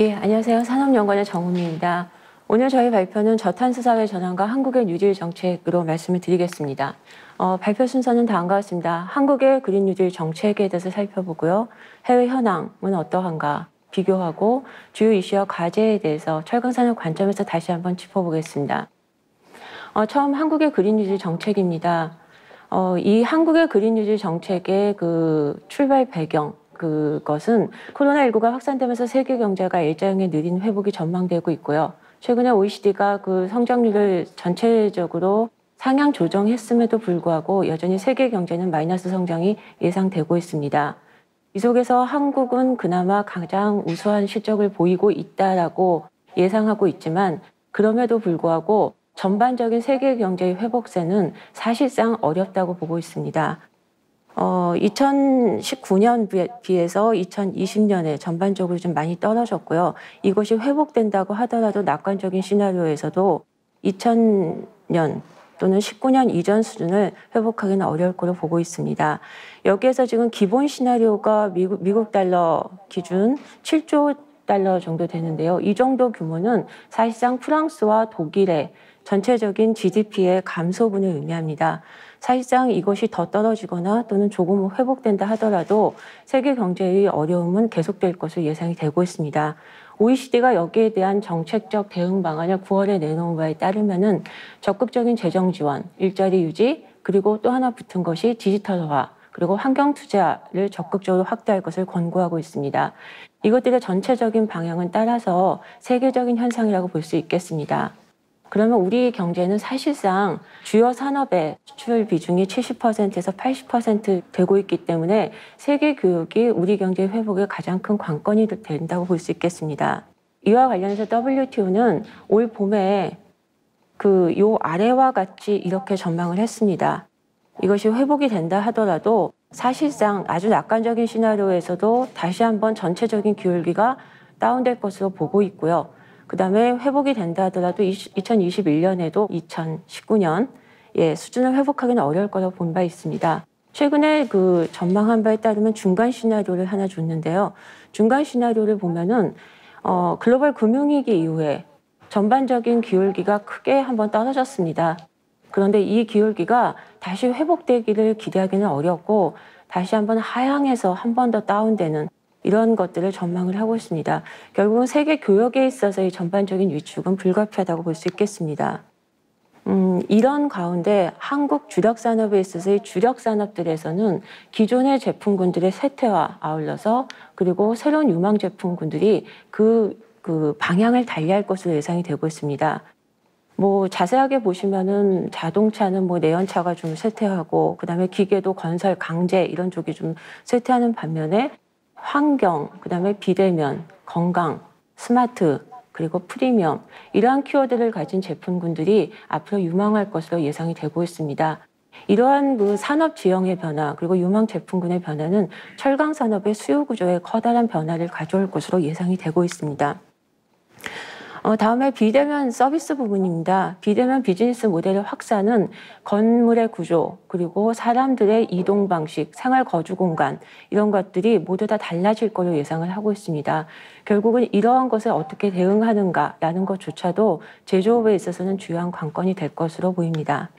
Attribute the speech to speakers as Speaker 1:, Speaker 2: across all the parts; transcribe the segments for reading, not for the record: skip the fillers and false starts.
Speaker 1: 예, 안녕하세요. 산업연구원의 정은미입니다. 오늘 저희 발표는 저탄소 사회 전환과 한국의 뉴딜 정책으로 말씀을 드리겠습니다. 발표 순서는 다음과 같습니다. 한국의 그린 뉴딜 정책에 대해서 살펴보고요. 해외 현황은 어떠한가 비교하고 주요 이슈와 과제에 대해서 철강산업 관점에서 다시 한번 짚어보겠습니다. 처음 한국의 그린 뉴딜 정책입니다. 이 한국의 그린 뉴딜 정책의 그 출발 배경, 그것은 코로나19가 확산되면서 세계 경제가 일자형의 느린 회복이 전망되고 있고요. 최근에 OECD가 그 성장률을 전체적으로 상향 조정했음에도 불구하고 여전히 세계 경제는 마이너스 성장이 예상되고 있습니다. 이 속에서 한국은 그나마 가장 우수한 실적을 보이고 있다라고 예상하고 있지만 그럼에도 불구하고 전반적인 세계 경제의 회복세는 사실상 어렵다고 보고 있습니다. 2019년 비해서 2020년에 전반적으로 좀 많이 떨어졌고요. 이것이 회복된다고 하더라도 낙관적인 시나리오에서도 2000년 또는 19년 이전 수준을 회복하기는 어려울 거로 보고 있습니다. 여기에서 지금 기본 시나리오가 미국 달러 기준 7조 달러 정도 되는데요. 이 정도 규모는 사실상 프랑스와 독일의 전체적인 GDP의 감소분을 의미합니다. 사실상 이것이 더 떨어지거나 또는 조금 회복된다 하더라도 세계 경제의 어려움은 계속될 것으로 예상이 되고 있습니다. OECD가 여기에 대한 정책적 대응 방안을 9월에 내놓은 바에 따르면은 적극적인 재정 지원, 일자리 유지, 그리고 또 하나 붙은 것이 디지털화, 그리고 환경 투자를 적극적으로 확대할 것을 권고하고 있습니다. 이것들의 전체적인 방향은 따라서 세계적인 현상이라고 볼 수 있겠습니다. 그러면 우리 경제는 사실상 주요 산업의 수출 비중이 70%에서 80% 되고 있기 때문에 세계 교육이 우리 경제 회복의 가장 큰 관건이 된다고 볼 수 있겠습니다. 이와 관련해서 WTO는 올 봄에 요 아래와 같이 이렇게 전망을 했습니다. 이것이 회복이 된다 하더라도 사실상 아주 낙관적인 시나리오에서도 다시 한번 전체적인 기울기가 다운될 것으로 보고 있고요. 그 다음에 회복이 된다 하더라도 2021년에도 2019년 수준을 회복하기는 어려울 거라고 본 바 있습니다. 최근에 그 전망한 바에 따르면 중간 시나리오를 하나 줬는데요. 중간 시나리오를 보면은 글로벌 금융위기 이후에 전반적인 기울기가 크게 한번 떨어졌습니다. 그런데 이 기울기가 다시 회복되기를 기대하기는 어렵고 다시 한번 하향해서 한 번 더 다운되는 이런 것들을 전망을 하고 있습니다. 결국은 세계 교역에 있어서의 전반적인 위축은 불가피하다고 볼 수 있겠습니다. 이런 가운데 한국 주력 산업에 있어서의 주력 산업들에서는 기존의 제품군들의 쇠퇴와 아울러서 그리고 새로운 유망 제품군들이 그 방향을 달리할 것으로 예상이 되고 있습니다. 자세하게 보시면은 자동차는 내연차가 좀 쇠퇴하고 그다음에 기계도 건설, 강제 이런 쪽이 좀 쇠퇴하는 반면에 환경, 그다음에 비대면, 건강, 스마트, 그리고 프리미엄 이러한 키워드를 가진 제품군들이 앞으로 유망할 것으로 예상이 되고 있습니다. 이러한 그 산업 지형의 변화 그리고 유망 제품군의 변화는 철강 산업의 수요 구조에 커다란 변화를 가져올 것으로 예상이 되고 있습니다. 다음에 비대면 서비스 부분입니다. 비대면 비즈니스 모델의 확산은 건물의 구조, 그리고 사람들의 이동 방식, 생활 거주 공간 이런 것들이 모두 다 달라질 걸로 예상을 하고 있습니다. 결국은 이러한 것에 어떻게 대응하는가라는 것조차도 제조업에 있어서는 주요한 관건이 될 것으로 보입니다.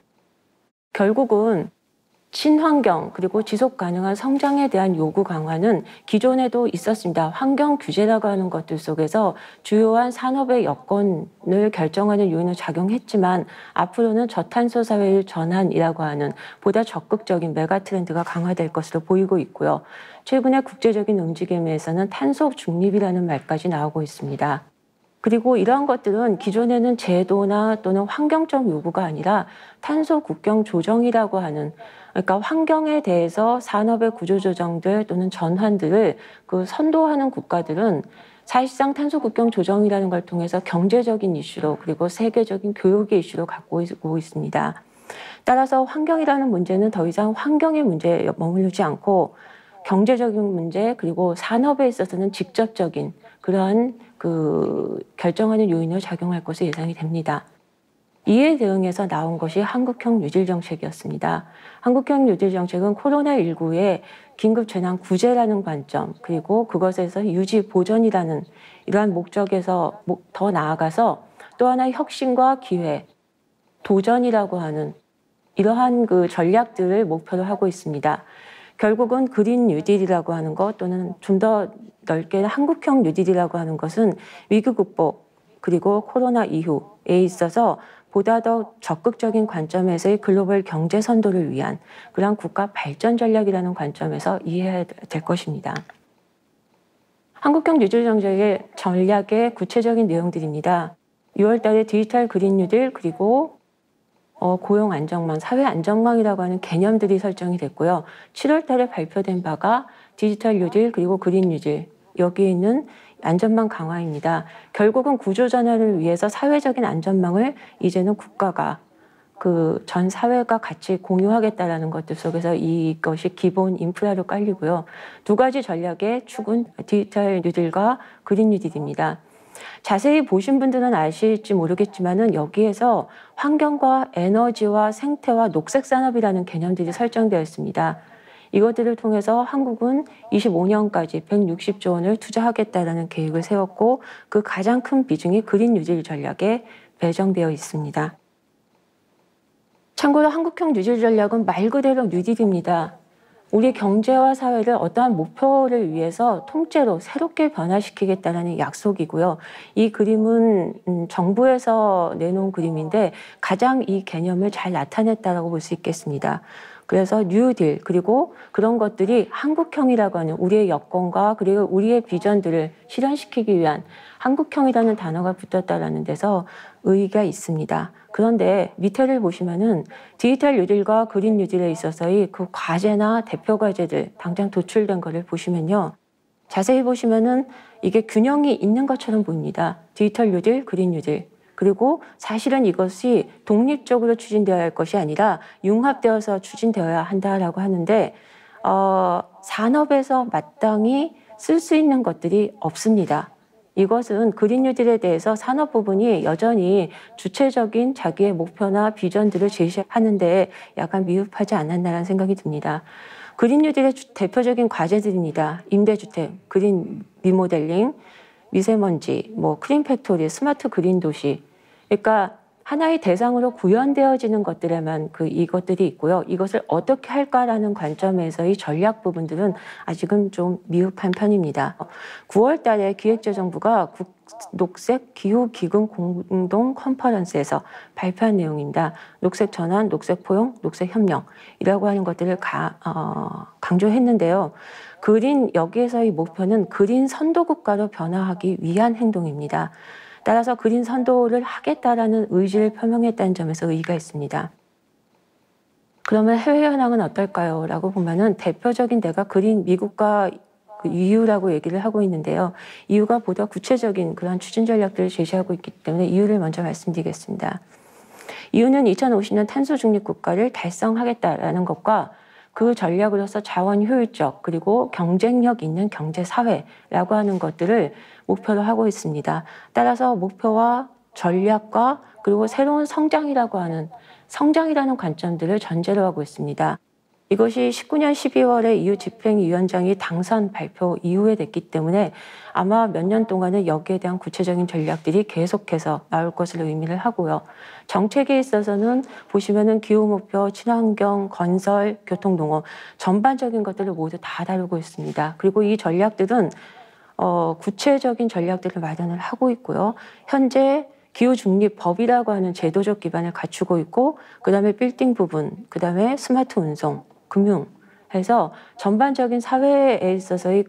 Speaker 1: 결국은 친환경 그리고 지속 가능한 성장에 대한 요구 강화는 기존에도 있었습니다. 환경 규제라고 하는 것들 속에서 주요한 산업의 여건을 결정하는 요인을 작용했지만 앞으로는 저탄소 사회의 전환이라고 하는 보다 적극적인 메가 트렌드가 강화될 것으로 보이고 있고요. 최근에 국제적인 움직임에서는 탄소 중립이라는 말까지 나오고 있습니다. 그리고 이러한 것들은 기존에는 제도나 또는 환경적 요구가 아니라 탄소 국경 조정이라고 하는 그러니까 환경에 대해서 산업의 구조조정들 또는 전환들을 선도하는 국가들은 사실상 탄소 국경 조정이라는 걸 통해서 경제적인 이슈로 그리고 세계적인 교육의 이슈로 갖고 오고 있습니다. 따라서 환경이라는 문제는 더 이상 환경의 문제에 머무르지 않고 경제적인 문제 그리고 산업에 있어서는 직접적인 그러한 결정하는 요인으로 작용할 것으로 예상이 됩니다. 이에 대응해서 나온 것이 한국형 뉴딜 정책이었습니다. 한국형 뉴딜 정책은 코로나19의 긴급 재난 구제라는 관점, 그리고 그것에서 유지 보전이라는 이러한 목적에서 더 나아가서 또 하나의 혁신과 기회, 도전이라고 하는 이러한 그 전략들을 목표로 하고 있습니다. 결국은 그린 뉴딜이라고 하는 것, 또는 좀 더 넓게는 한국형 뉴딜이라고 하는 것은 위기 극복 그리고 코로나 이후에 있어서 보다 더 적극적인 관점에서의 글로벌 경제 선도를 위한 그러한 국가 발전 전략이라는 관점에서 이해해야 될 것입니다. 한국형 뉴딜 정책의 전략의 구체적인 내용들입니다. 6월 달에 디지털 그린 뉴딜, 그리고 고용 안정망, 사회 안정망이라고 하는 개념들이 설정이 됐고요. 7월 달에 발표된 바가 디지털 뉴딜, 그리고 그린 뉴딜, 여기에 있는 안전망 강화입니다. 결국은 구조전환을 위해서 사회적인 안전망을 이제는 국가가 전 사회가 같이 공유하겠다라는 것들 속에서 이것이 기본 인프라로 깔리고요. 두 가지 전략의 축은 디지털 뉴딜과 그린 뉴딜입니다. 자세히 보신 분들은 아실지 모르겠지만은 여기에서 환경과 에너지와 생태와 녹색 산업이라는 개념들이 설정되어 있습니다. 이것들을 통해서 한국은 25년까지 160조 원을 투자하겠다라는 계획을 세웠고, 그 가장 큰 비중이 그린 뉴딜 전략에 배정되어 있습니다. 참고로 한국형 뉴딜 전략은 말 그대로 뉴딜입니다. 우리 경제와 사회를 어떠한 목표를 위해서 통째로 새롭게 변화시키겠다는 약속이고요. 이 그림은 정부에서 내놓은 그림인데 가장 이 개념을 잘 나타냈다고 볼 수 있겠습니다. 그래서 뉴딜, 그리고 그런 것들이 한국형이라고 하는 우리의 여건과 그리고 우리의 비전들을 실현시키기 위한 한국형이라는 단어가 붙었다는 데서 의의가 있습니다. 그런데 밑에를 보시면은 디지털 뉴딜과 그린 뉴딜에 있어서의 그 과제나 대표 과제들 당장 도출된 거를 보시면요. 자세히 보시면은 이게 균형이 있는 것처럼 보입니다. 디지털 뉴딜, 그린 뉴딜. 그리고 사실은 이것이 독립적으로 추진되어야 할 것이 아니라 융합되어서 추진되어야 한다라고 하는데 산업에서 마땅히 쓸 수 있는 것들이 없습니다. 이것은 그린 뉴딜에 대해서 산업 부분이 여전히 주체적인 자기의 목표나 비전들을 제시하는 데 약간 미흡하지 않았나라는 생각이 듭니다. 그린 뉴딜의 대표적인 과제들입니다. 임대주택, 그린 리모델링, 미세먼지, 크린 팩토리, 스마트 그린 도시. 그러니까 하나의 대상으로 구현되어지는 것들에만 이것들이 있고요. 이것을 어떻게 할까라는 관점에서의 전략 부분들은 아직은 좀 미흡한 편입니다. 9월 달에 기획재정부가 녹색 기후기금 공동 컨퍼런스에서 발표한 내용입니다. 녹색 전환, 녹색 포용, 녹색 협력이라고 하는 것들을 강조했는데요. 여기에서의 목표는 그린 선도 국가로 변화하기 위한 행동입니다. 따라서 그린 선도를 하겠다라는 의지를 표명했다는 점에서 의의가 있습니다. 그러면 해외 현황은 어떨까요? 라고 보면은 대표적인 데가 미국과 EU라고 얘기를 하고 있는데요. EU가 보다 구체적인 그런 추진 전략들을 제시하고 있기 때문에 EU를 먼저 말씀드리겠습니다. EU는 2050년 탄소 중립 국가를 달성하겠다라는 것과 그 전략으로서 자원 효율적 그리고 경쟁력 있는 경제 사회라고 하는 것들을 목표로 하고 있습니다. 따라서 목표와 전략과 그리고 새로운 성장이라는 관점들을 전제로 하고 있습니다. 이것이 19년 12월에 EU 집행위원장이 당선 발표 이후에 됐기 때문에 아마 몇 년 동안은 여기에 대한 구체적인 전략들이 계속해서 나올 것으로 의미를 하고요. 정책에 있어서는 보시면은 기후목표, 친환경, 건설, 교통농업 전반적인 것들을 모두 다 다루고 있습니다. 그리고 이 전략들은 구체적인 전략들을 마련을 하고 있고요. 현재 기후중립법이라고 하는 제도적 기반을 갖추고 있고, 그 다음에 빌딩 부분, 그 다음에 스마트 운송, 금융 해서 전반적인 사회에 있어서의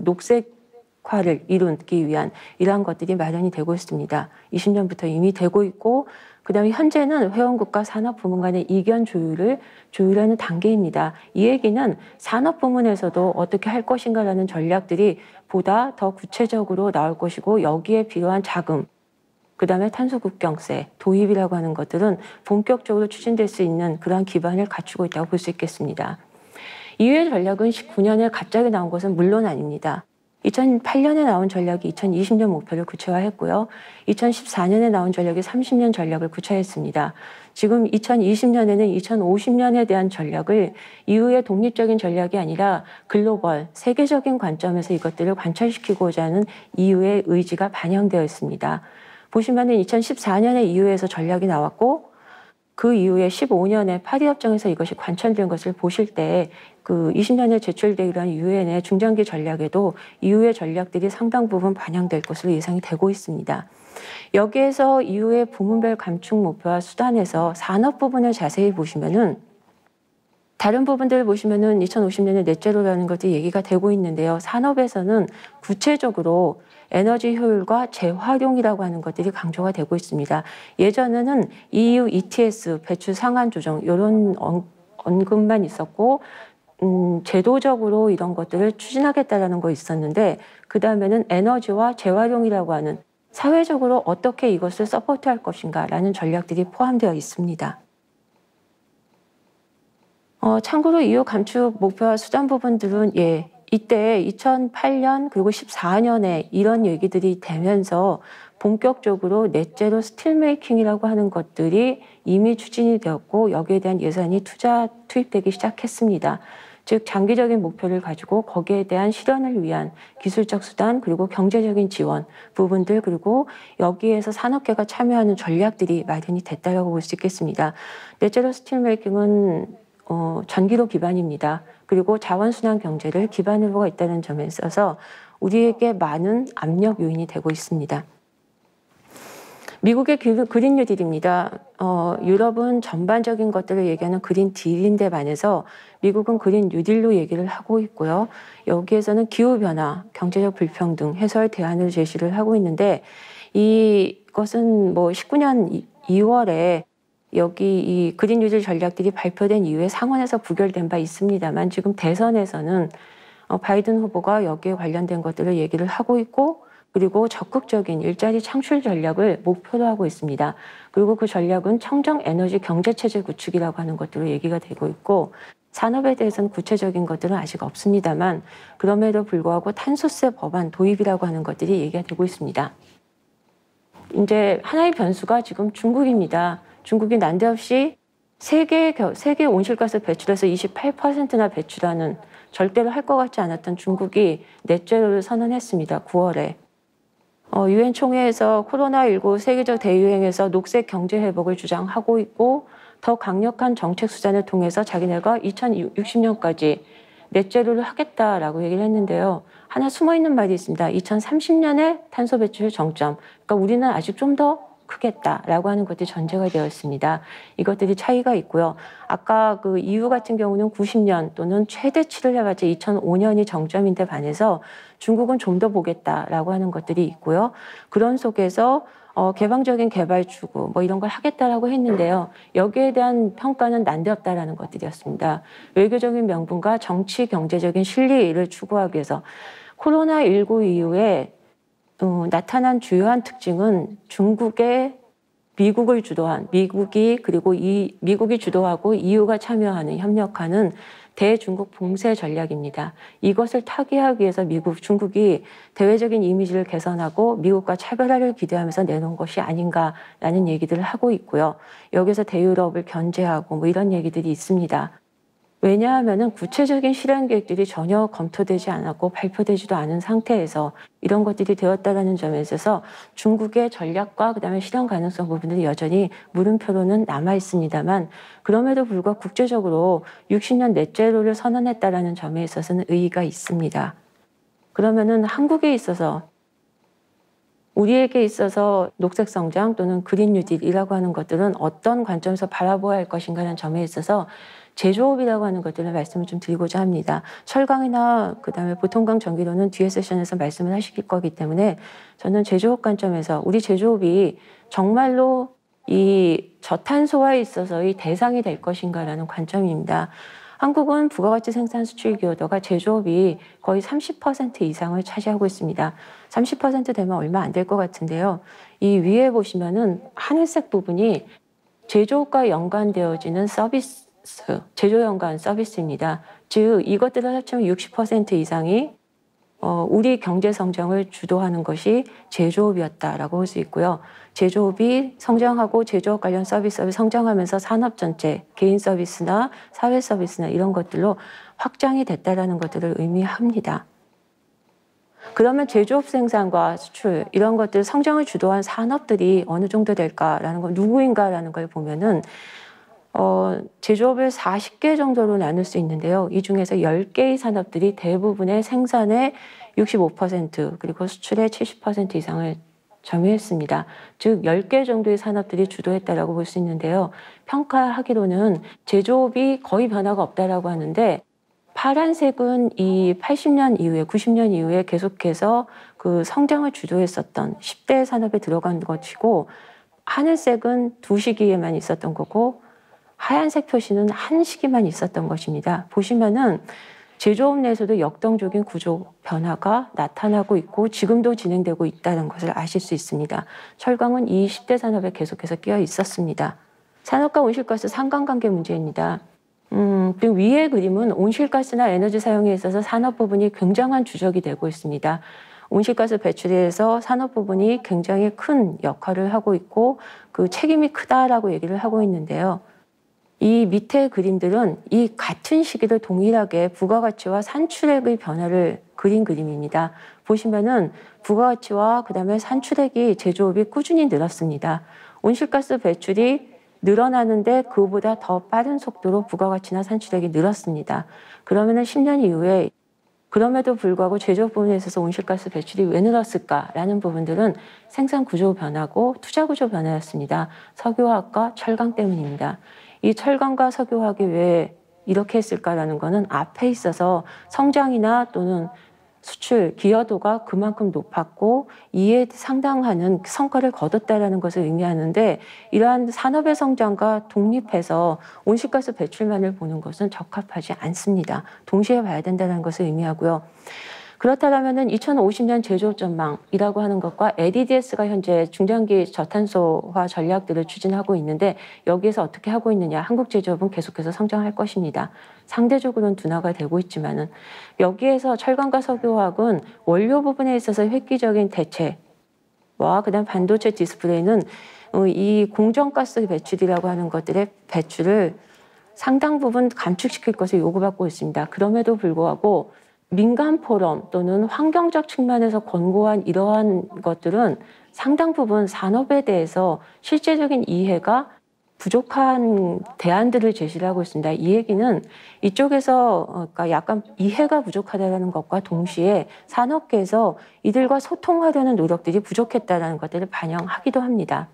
Speaker 1: 녹색화를 이루기 위한 이러한 것들이 마련이 되고 있습니다. 20년부터 이미 되고 있고, 그 다음에 현재는 회원국과 산업부문 간의 이견 조율하는 단계입니다. 이 얘기는 산업부문에서도 어떻게 할 것인가라는 전략들이 보다 더 구체적으로 나올 것이고, 여기에 필요한 자금, 그 다음에 탄소국경세, 도입이라고 하는 것들은 본격적으로 추진될 수 있는 그러한 기반을 갖추고 있다고 볼 수 있겠습니다. EU의 전략은 19년에 갑자기 나온 것은 물론 아닙니다. 2008년에 나온 전략이 2020년 목표를 구체화했고요. 2014년에 나온 전략이 30년 전략을 구체화했습니다. 지금 2020년에는 2050년에 대한 전략을 이후의 독립적인 전략이 아니라 글로벌, 세계적인 관점에서 이것들을 관철시키고자 하는 이후의 의지가 반영되어 있습니다. 보시면은 2014년에 이후에서 전략이 나왔고 그 이후에 15년에 파리협정에서 이것이 관철된 것을 보실 때 그 20년에 제출되기로 한 유엔의 중장기 전략에도 이후의 전략들이 상당 부분 반영될 것으로 예상이 되고 있습니다. 여기에서 이후의 부문별 감축 목표와 수단에서 산업 부분을 자세히 보시면은 다른 부분들을 보시면은 2050년에 넷제로라는 것이 얘기가 되고 있는데요. 산업에서는 구체적으로 에너지 효율과 재활용이라고 하는 것들이 강조가 되고 있습니다. 예전에는 EU ETS 배출 상한 조정 이런 언급만 있었고 제도적으로 이런 것들을 추진하겠다라는 거 있었는데 그 다음에는 에너지와 재활용이라고 하는 사회적으로 어떻게 이것을 서포트할 것인가라는 전략들이 포함되어 있습니다. 참고로 이후 감축 목표와 수단 부분들은 이때 2008년 그리고 14년에 이런 얘기들이 되면서 본격적으로 넷제로 스틸메이킹이라고 하는 것들이 이미 추진이 되었고 여기에 대한 예산이 투입되기 시작했습니다. 즉 장기적인 목표를 가지고 거기에 대한 실현을 위한 기술적 수단 그리고 경제적인 지원 부분들 그리고 여기에서 산업계가 참여하는 전략들이 마련이 됐다고 볼 수 있겠습니다. 넷제로 스틸메이킹은 전기로 기반입니다. 그리고 자원순환 경제를 기반으로 있다는 점에 있어서 우리에게 많은 압력 요인이 되고 있습니다. 미국의 그린 뉴딜입니다. 유럽은 전반적인 것들을 얘기하는 그린 딜인데 반해서 미국은 그린 뉴딜로 얘기를 하고 있고요. 여기에서는 기후변화, 경제적 불평등 해소할 대안을 제시를 하고 있는데 이것은 뭐 19년 2월에 여기 이 그린 뉴딜 전략들이 발표된 이후에 상원에서 부결된 바 있습니다만 지금 대선에서는 바이든 후보가 여기에 관련된 것들을 얘기를 하고 있고 그리고 적극적인 일자리 창출 전략을 목표로 하고 있습니다. 그리고 그 전략은 청정 에너지 경제체제 구축이라고 하는 것들로 얘기가 되고 있고 산업에 대해서는 구체적인 것들은 아직 없습니다만 그럼에도 불구하고 탄소세 법안 도입이라고 하는 것들이 얘기가 되고 있습니다. 이제 하나의 변수가 지금 중국입니다. 중국이 난데없이 세계 온실가스 배출에서 28%나 배출하는 절대로 할 것 같지 않았던 중국이 넷제로를 선언했습니다. 9월에. 유엔 총회에서 코로나19 세계적 대유행에서 녹색 경제 회복을 주장하고 있고 더 강력한 정책 수단을 통해서 자기네가 2060년까지 넷제로를 하겠다라고 얘기를 했는데요. 하나 숨어있는 말이 있습니다. 2030년에 탄소 배출 정점. 그러니까 우리는 아직 좀 더 크겠다라고 하는 것들이 전제가 되어 있습니다. 이것들이 차이가 있고요. 아까 그 EU 같은 경우는 90년 또는 최대치를 해봤자 2005년이 정점인데 반해서 중국은 좀 더 보겠다라고 하는 것들이 있고요. 그런 속에서 개방적인 개발 추구 뭐 이런 걸 하겠다라고 했는데요. 여기에 대한 평가는 난데없다라는 것들이었습니다. 외교적인 명분과 정치 경제적인 실리를 추구하기 위해서 코로나19 이후에 나타난 주요한 특징은 중국의 미국이 주도하고 EU가 참여하는 협력하는 대중국 봉쇄 전략입니다. 이것을 타개하기 위해서 중국이 대외적인 이미지를 개선하고 미국과 차별화를 기대하면서 내놓은 것이 아닌가라는 얘기들을 하고 있고요. 여기서 대유럽을 견제하고 뭐 이런 얘기들이 있습니다. 왜냐하면 구체적인 실행 계획들이 전혀 검토되지 않았고 발표되지도 않은 상태에서 이런 것들이 되었다는 점에 있어서 중국의 전략과 그다음에 실현 가능성 부분들이 여전히 물음표로는 남아 있습니다만 그럼에도 불구하고 국제적으로 60년 넷제로를 선언했다는 점에 있어서는 의의가 있습니다. 그러면은 한국에 있어서 우리에게 있어서 녹색 성장 또는 그린 뉴딜이라고 하는 것들은 어떤 관점에서 바라보아야 할 것인가라는 점에 있어서 제조업이라고 하는 것들을 말씀을 좀 드리고자 합니다. 철강이나 그다음에 보통강 전기료는 뒤에 세션에서 말씀을 하실 거기 때문에 저는 제조업 관점에서 우리 제조업이 정말로 이 저탄소화에 있어서의 대상이 될 것인가라는 관점입니다. 한국은 부가가치 생산 수출 기여도가 제조업이 거의 30% 이상을 차지하고 있습니다. 30% 되면 얼마 안 될 것 같은데요. 이 위에 보시면은 하늘색 부분이 제조업과 연관되어지는 서비스, 제조 연관 서비스입니다. 즉 이것들을 합치면 60% 이상이 우리 경제 성장을 주도하는 것이 제조업이었다라고 볼 수 있고요. 제조업이 성장하고 제조업 관련 서비스업이 성장하면서 산업 전체, 개인 서비스나 사회 서비스나 이런 것들로 확장이 됐다라는 것들을 의미합니다. 그러면 제조업 생산과 수출 이런 것들 성장을 주도한 산업들이 어느 정도 될까라는 거, 누구인가라는 걸 보면은 제조업을 40개 정도로 나눌 수 있는데요. 이 중에서 10개의 산업들이 대부분의 생산의 65% 그리고 수출의 70% 이상을 점유했습니다. 즉 10개 정도의 산업들이 주도했다라고 볼 수 있는데요. 평가하기로는 제조업이 거의 변화가 없다라고 하는데 파란색은 이 80년 이후에 90년 이후에 계속해서 그 성장을 주도했었던 10대 산업에 들어간 것이고 하늘색은 두 시기에만 있었던 거고 하얀색 표시는 한 시기만 있었던 것입니다. 보시면은 제조업 내에서도 역동적인 구조 변화가 나타나고 있고 지금도 진행되고 있다는 것을 아실 수 있습니다. 철강은 이 10대 산업에 계속해서 끼어 있었습니다. 산업과 온실가스 상관관계 문제입니다. 그 위의 그림은 온실가스나 에너지 사용에 있어서 산업 부분이 굉장한 주적이 되고 있습니다. 온실가스 배출에서 산업 부분이 굉장히 큰 역할을 하고 있고 그 책임이 크다라고 얘기를 하고 있는데요. 이 밑에 그림들은 이 같은 시기를 동일하게 부가가치와 산출액의 변화를 그린 그림입니다. 보시면은 부가가치와 그다음에 산출액이 제조업이 꾸준히 늘었습니다. 온실가스 배출이 늘어나는데 그보다 더 빠른 속도로 부가가치나 산출액이 늘었습니다. 그러면은 10년 이후에 그럼에도 불구하고 제조업 부분에 있어서 온실가스 배출이 왜 늘었을까라는 부분들은 생산 구조 변화고 투자 구조 변화였습니다. 석유화학과 철강 때문입니다. 이 철강과 석유화학이 왜 이렇게 했을까라는 것은 앞에 있어서 성장이나 또는 수출 기여도가 그만큼 높았고 이에 상당하는 성과를 거뒀다라는 것을 의미하는데 이러한 산업의 성장과 독립해서 온실가스 배출만을 보는 것은 적합하지 않습니다. 동시에 봐야 된다는 것을 의미하고요. 그렇다면은 2050년 제조업 전망이라고 하는 것과 LEDS가 현재 중장기 저탄소화 전략들을 추진하고 있는데 여기에서 어떻게 하고 있느냐. 한국 제조업은 계속해서 성장할 것입니다. 상대적으로는 둔화가 되고 있지만은 여기에서 철강과 석유화학은 원료 부분에 있어서 획기적인 대체와 그다음 반도체 디스플레이는 이 공정가스 배출이라고 하는 것들의 배출을 상당 부분 감축시킬 것을 요구받고 있습니다. 그럼에도 불구하고 민간 포럼 또는 환경적 측면에서 권고한 이러한 것들은 상당 부분 산업에 대해서 실제적인 이해가 부족한 대안들을 제시를 하고 있습니다. 이 얘기는 이쪽에서 그러니까 약간 이해가 부족하다는 것과 동시에 산업계에서 이들과 소통하려는 노력들이 부족했다는 것들을 반영하기도 합니다.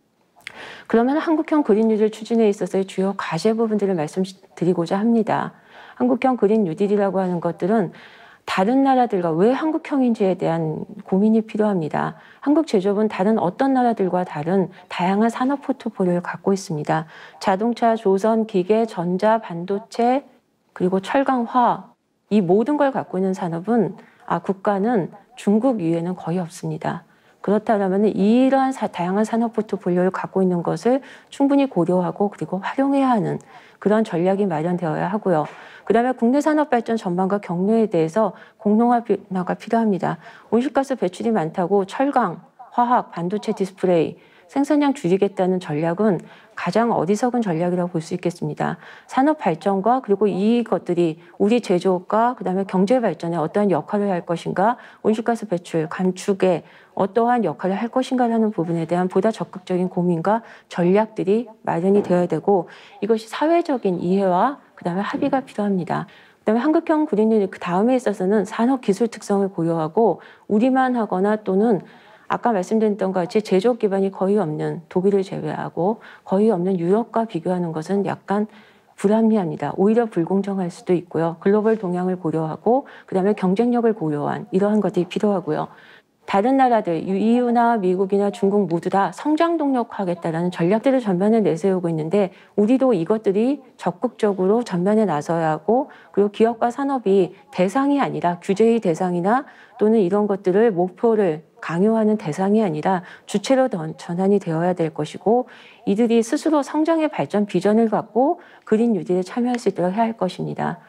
Speaker 1: 그러면 한국형 그린 뉴딜 추진에 있어서의 주요 과제 부분들을 말씀드리고자 합니다. 한국형 그린 뉴딜이라고 하는 것들은 다른 나라들과 왜 한국형인지에 대한 고민이 필요합니다. 한국 제조업은 다른 어떤 나라들과 다른 다양한 산업 포트폴리오를 갖고 있습니다. 자동차, 조선, 기계, 전자, 반도체, 그리고 철강, 화학 이 모든 걸 갖고 있는 산업은 국가는 중국 이외에는 거의 없습니다. 그렇다면 이러한 다양한 산업 포트폴리오를 갖고 있는 것을 충분히 고려하고 그리고 활용해야 하는 그런 전략이 마련되어야 하고요. 그다음에 국내 산업 발전 전망과 경로에 대해서 공론화가 필요합니다. 온실가스 배출이 많다고 철강, 화학, 반도체 디스플레이 생산량 줄이겠다는 전략은 가장 어리석은 전략이라고 볼 수 있겠습니다. 산업 발전과 그리고 이것들이 우리 제조업과 그다음에 경제 발전에 어떠한 역할을 할 것인가, 온실가스 배출 감축에 어떠한 역할을 할 것인가라는 부분에 대한 보다 적극적인 고민과 전략들이 마련이 되어야 되고 이것이 사회적인 이해와 그다음에 합의가 필요합니다. 그다음에 한국형 그린뉴딜 그 다음에 있어서는 산업 기술 특성을 고려하고 우리만 하거나 또는 아까 말씀드렸던 것 같이 제조업 기반이 거의 없는 독일을 제외하고 거의 없는 유럽과 비교하는 것은 약간 불합리합니다. 오히려 불공정할 수도 있고요. 글로벌 동향을 고려하고 그다음에 경쟁력을 고려한 이러한 것들이 필요하고요. 다른 나라들, EU나 미국이나 중국 모두 다 성장 동력하겠다라는 전략들을 전면에 내세우고 있는데 우리도 이것들이 적극적으로 전면에 나서야 하고 그리고 기업과 산업이 대상이 아니라 규제의 대상이나 또는 이런 것들을 목표를 강요하는 대상이 아니라 주체로 전환이 되어야 될 것이고 이들이 스스로 성장의 발전 비전을 갖고 그린 뉴딜에 참여할 수 있도록 해야 할 것입니다.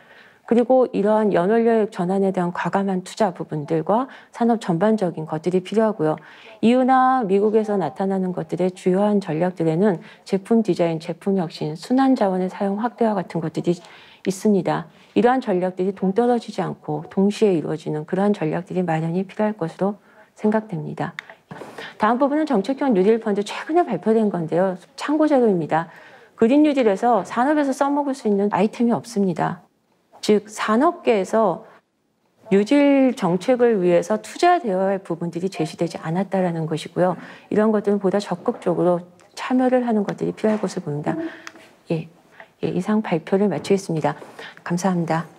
Speaker 1: 그리고 이러한 연원료액 전환에 대한 과감한 투자 부분들과 산업 전반적인 것들이 필요하고요. EU나 미국에서 나타나는 것들의 주요한 전략들에는 제품 디자인, 제품 혁신, 순환 자원의 사용 확대와 같은 것들이 있습니다. 이러한 전략들이 동떨어지지 않고 동시에 이루어지는 그러한 전략들이 마련이 필요할 것으로 생각됩니다. 다음 부분은 정책형 뉴딜 펀드 최근에 발표된 건데요. 참고 자료입니다. 그린 뉴딜에서 산업에서 써먹을 수 있는 아이템이 없습니다. 즉 산업계에서 뉴딜 정책을 위해서 투자되어야 할 부분들이 제시되지 않았다라는 것이고요. 이런 것들은 보다 적극적으로 참여를 하는 것들이 필요할 것을 보입니다. 이상 발표를 마치겠습니다. 감사합니다.